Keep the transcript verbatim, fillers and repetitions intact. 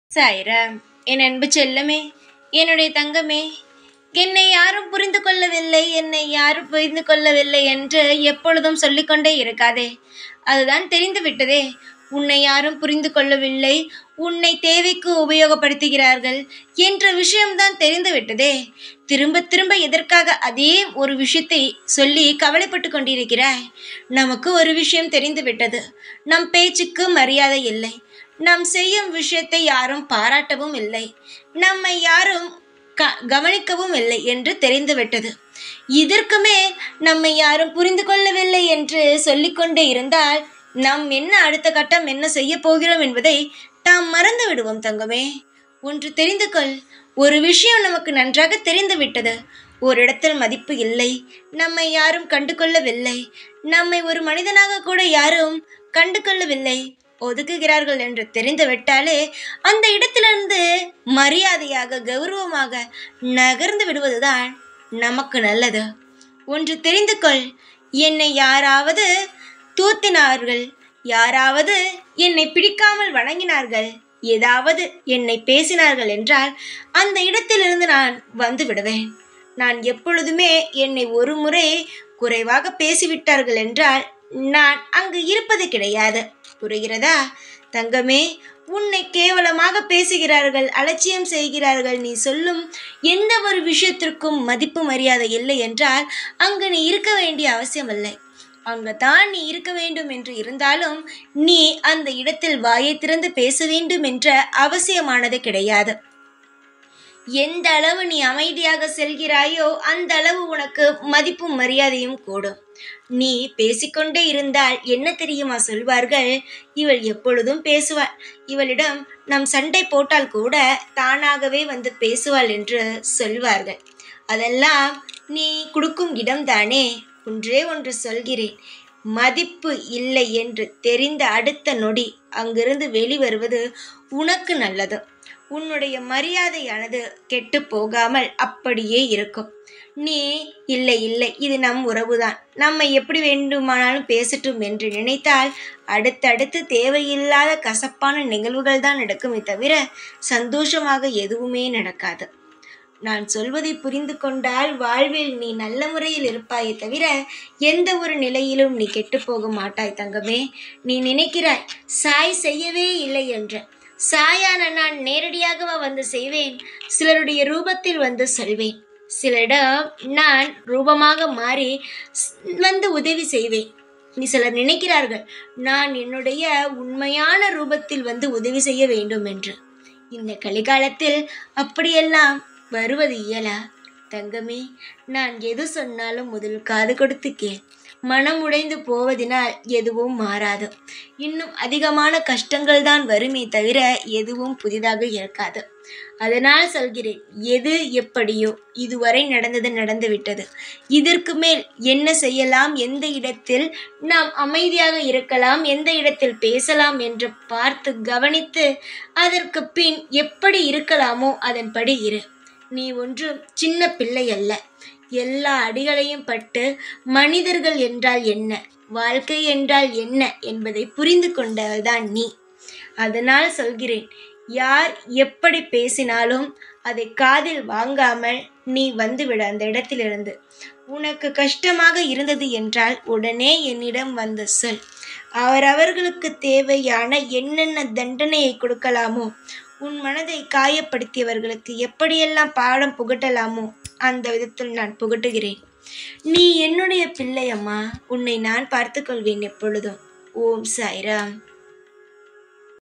சாய்ராம். என் அன்பு செல்லமே, என்னுடைய தங்கமே, என்னை யாரும் புரிந்து கொள்ளவில்லை, என்னை யாரும் புரிந்து கொள்ளவில்லை என்று எப்பொழுதும் சொல்லிக்கொண்டே இருக்காதே. அதுதான் தெரிந்து விட்டதே. உன்னை யாரும் புரிந்து கொள்ளவில்லை, உன்னை தேவைக்கு உபயோகப்படுத்துகிறார்கள் என்ற விஷயம்தான் தெரிந்து விட்டதே. திரும்ப திரும்ப எதற்காக அதே ஒரு விஷயத்தை சொல்லி கவலைப்பட்டு கொண்டிருக்கிறாய்? நமக்கு ஒரு விஷயம் தெரிந்து விட்டது. நம் பேச்சுக்கு மரியாதை இல்லை. நாம் செய்யும் விஷயத்தை யாரும் பாராட்டவும் இல்லை, நம்மை யாரும் க கவனிக்கவும் இல்லை என்று தெரிந்துவிட்டது. இதற்குமே நம்மை யாரும் புரிந்து கொள்ளவில்லை என்று சொல்லிக்கொண்டே இருந்தால் நாம் என்ன அடுத்த கட்டம் என்ன செய்ய போகிறோம் என்பதை நாம் மறந்து விடுவோம் தங்கமே. ஒன்று தெரிந்து கொள். ஒரு விஷயம் நமக்கு நன்றாக தெரிந்து விட்டது. ஒரு இடத்தில் மதிப்பு இல்லை, நம்மை யாரும் கண்டு கொள்ளவில்லை, நம்மை ஒரு மனிதனாக கூட யாரும் கண்டு கொள்ளவில்லை, ஒதுக்குகிறார்கள் என்று தெரிந்து விட்டாலே அந்த இடத்திலிருந்து மரியாதையாக கௌரவமாக நகர்ந்து விடுவதுதான் நமக்கு நல்லது. ஒன்று தெரிந்து கொள். என்னை யாராவது தூத்தினார்கள், யாராவது என்னை பிடிக்காமல் வணங்கினார்கள், ஏதாவது என்னை பேசினார்கள் என்றால் அந்த இடத்திலிருந்து நான் வந்து விடுவேன். நான் எப்பொழுதுமே என்னை ஒரு முறை குறைவாக பேசிவிட்டார்கள் என்றால் நான் அங்கு இருப்பது கிடையாது. புரிகிறதா தங்கமே? உன்னை கேவலமாக பேசுகிறார்கள், அலட்சியம் செய்கிறார்கள், நீ சொல்லும் எந்த ஒரு விஷயத்திற்கும் மதிப்பு மரியாதை இல்லை என்றால் அங்கு நீ இருக்க வேண்டிய அவசியம் இல்லை. அங்கு தான் நீ இருக்க வேண்டும் என்று இருந்தாலும் நீ அந்த இடத்தில் வாயை திறந்து பேச வேண்டும் என்ற அவசியமானது கிடையாது. எந்த அளவு நீ அமைதியாக செல்கிறாயோ அந்த அளவு உனக்கு மதிப்பும் மரியாதையும் கூடும். நீ பேசிக்கொண்டே இருந்தால் என்ன தெரியுமா சொல்வார்கள்? இவள் எப்பொழுதும் பேசுவாள், இவளிடம் நம் சண்டை போட்டால் கூட தானாகவே வந்து பேசுவாள் என்று சொல்வார்கள். அதெல்லாம் நீ கொடுக்கும் இடம்தானே. ஒன்றே ஒன்று சொல்கிறேன், மதிப்பு இல்லை என்று தெரிந்த அடுத்த நொடி அங்கிருந்து வெளிவருவது உனக்கு நல்லது. உன்னுடைய மரியாதையானது கெட்டு போகாமல் அப்படியே இருக்கும். நீ இல்லை இல்லை இது நம் உறவுதான், நம்மை எப்படி வேண்டுமானாலும் பேசட்டும் என்று நினைத்தால் அடுத்தடுத்து தேவையில்லாத கசப்பான நிகழ்வுகள் தான் நடக்குமே தவிர சந்தோஷமாக எதுவுமே நடக்காது. நான் சொல்வதை புரிந்து கொண்டால் வாழ்வில் நீ நல்ல முறையில் இருப்பாயே தவிர எந்த ஒரு நிலையிலும் நீ கெட்டு போக மாட்டாய் தங்கமே. நீ நினைக்கிறாய் சாய் செய்யவே இல்லை என்று. சாயான நான் நேரடியாகவா வந்து செய்வேன்? சிலருடைய ரூபத்தில் வந்து சொல்வேன், சிலரிடம் நான் ரூபமாக மாறி வந்து உதவி செய்வேன். நீ சிலர் நினைக்கிறார்கள் நான் என்னுடைய உண்மையான ரூபத்தில் வந்து உதவி செய்ய வேண்டும் என்று. இந்த கலிகாலத்தில் அப்படியெல்லாம் வருவது இயலா தங்கமே? நான் எது சொன்னாலும் முதல் காது கொடுத்து கேள். மனம் உடைந்து போவதினால் எதுவும் மாறாது. இன்னும் அதிகமான கஷ்டங்கள் தான் வருமே தவிர எதுவும் புதிதாக இருக்காது. அதனால் சொல்கிறேன், எது எப்படியோ இதுவரை நடந்தது நடந்துவிட்டது. இதற்கு மேல் என்ன செய்யலாம், எந்த இடத்தில் நாம் அமைதியாக இருக்கலாம், எந்த இடத்தில் பேசலாம் என்று பார்த்து கவனித்து அதற்கு பின் எப்படி இருக்கலாமோ அதன்படி இரு. நீ ஒன்றும் சின்ன பிள்ளை அல்ல. எல்லா அடிகளையும் பட்டு மனிதர்கள் என்றால் என்ன, வாழ்க்கை என்றால் என்ன என்பதை புரிந்து கொண்டவள்தான் நீ. அதனால் சொல்கிறேன், யார் எப்படி பேசினாலும் அதை காதில் வாங்காமல் நீ வந்துவிட அந்த இடத்திலிருந்து. உனக்கு கஷ்டமாக இருந்தது என்றால் உடனே என்னிடம் வந்து சொல். அவரவர்களுக்கு தேவையான என்னென்ன தண்டனையை கொடுக்கலாமோ, உன் மனதை காயப்படுத்தியவர்களுக்கு எப்படியெல்லாம் பாடம் புகட்டலாமோ அந்த விதத்தில் நான் புகட்டுகிறேன். நீ என்னுடைய பிள்ளை அம்மா, உன்னை நான் பார்த்து கொள்வேன் எப்பொழுதும். ஓம் சாய்ராம்.